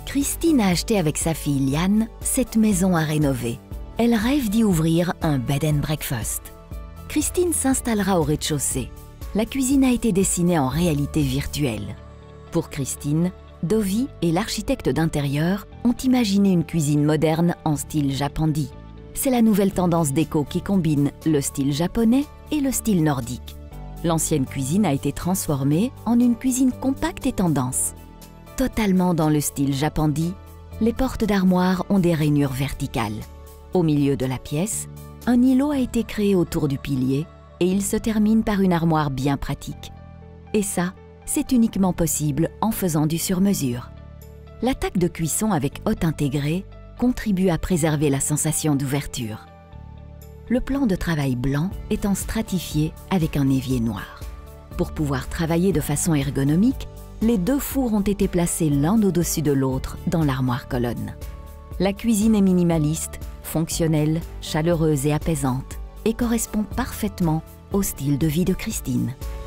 Christine a acheté avec sa fille Liane cette maison à rénover. Elle rêve d'y ouvrir un bed and breakfast. Christine s'installera au rez-de-chaussée. La cuisine a été dessinée en réalité virtuelle. Pour Christine, Dovi et l'architecte d'intérieur ont imaginé une cuisine moderne en style japandi. C'est la nouvelle tendance déco qui combine le style japonais et le style nordique. L'ancienne cuisine a été transformée en une cuisine compacte et tendance. Totalement dans le style japandi, les portes d'armoire ont des rainures verticales. Au milieu de la pièce, un îlot a été créé autour du pilier et il se termine par une armoire bien pratique. Et ça, c'est uniquement possible en faisant du sur-mesure. L'attaque de cuisson avec hotte intégrée contribue à préserver la sensation d'ouverture. Le plan de travail blanc étant stratifié avec un évier noir. Pour pouvoir travailler de façon ergonomique, les deux fours ont été placés l'un au-dessus de l'autre dans l'armoire-colonne. La cuisine est minimaliste, fonctionnelle, chaleureuse et apaisante et correspond parfaitement au style de vie de Christine.